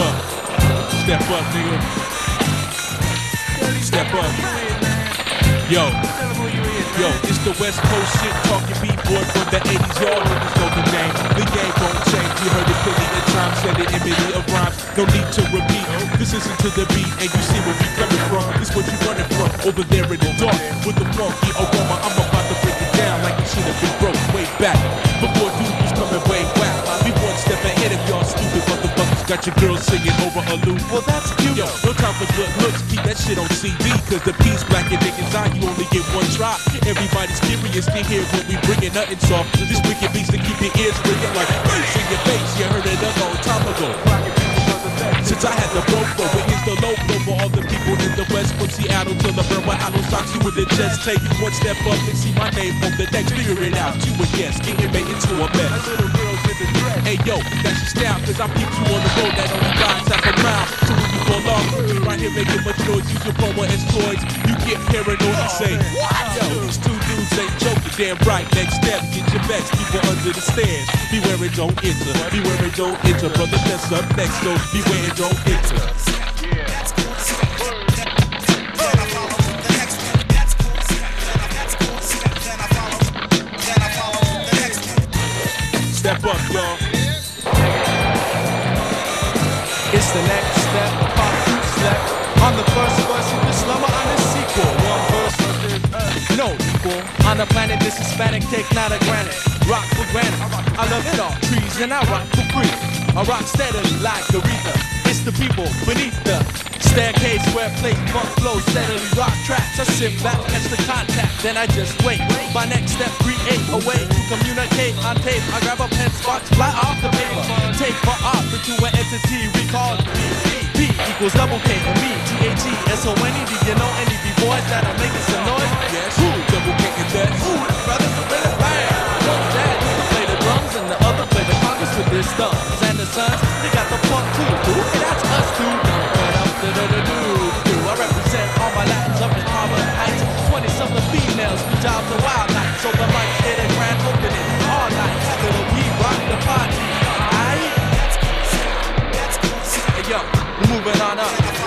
up. Step up, nigga. Step up. Yo, it's the West Coast shit talking B-boy from the 80s. Y'all niggas know the name. The game won't change. You heard it plenty of times. Said it in many of rhymes. No need to repeat. This isn't to the beat, and you see where we coming from. This what you running from over there in the dark with the funky aroma. I'm about to break it down like it should have been broke way back before dude was coming way whack. We one step ahead of y'all stupid motherfuckers. Got your girl singing over a loop. Well, that's cute. Yo, no time for good looks. Keep that shit on CD, cause the piece black and niggas eye. You only get one try. Everybody's curious to hear what we bringing. Nothing soft. This wicked beats to keep your ears ringing like bass in your face. You heard it a long time ago. Since I had the broke flow, it is the low flow for all the people in the West. From Seattle to the Burma, Allo socks, you would just take one step up and see my name on the next. Figure it out, you would guess, get it made into a mess. Hey yo, that's your style, cause I keep you on the road that only rides half a mile. So when you fall off, you right here making much noise, use your promo as toys. You get paranoid and say, what? Yo, these two dudes ain't joking, damn right. Next step, get your best, people under the stairs. Beware it don't enter, beware it don't enter. Brother, that's up next, so beware it don't enter. Step up, y'all. It's the next step, part 2 step. On the first verse of this number, on this sequel. One verse, no equal. On the planet, this Hispanic take not a granite. Rock for granted. I love it all. Trees and I rock for free. I rock steadily like the Aretha. It's the people beneath the staircase where place funk flows steadily. Rock tracks. I sit back, catch the contact, then I just wait. My next step, create a way to communicate on tape. I grab a pen, sparks fly off the paper. Take for art to an entity we call P equals double K and me, T-H-E-S-O-N-E. Do you know any B-boys that are making some noise? Yes, who? Double K and that. Ooh, brothers are really bad. One dad used to play the drums and the other play the congas with their thumbs. And the sons, they got the funk too. And that's us too. I represent all my Latins up in Harlem Heights. 20-something females, we job the wild nights. So the mics hit a grand opening all night. Little we rock the party. Aight? Hey yo, moving on up.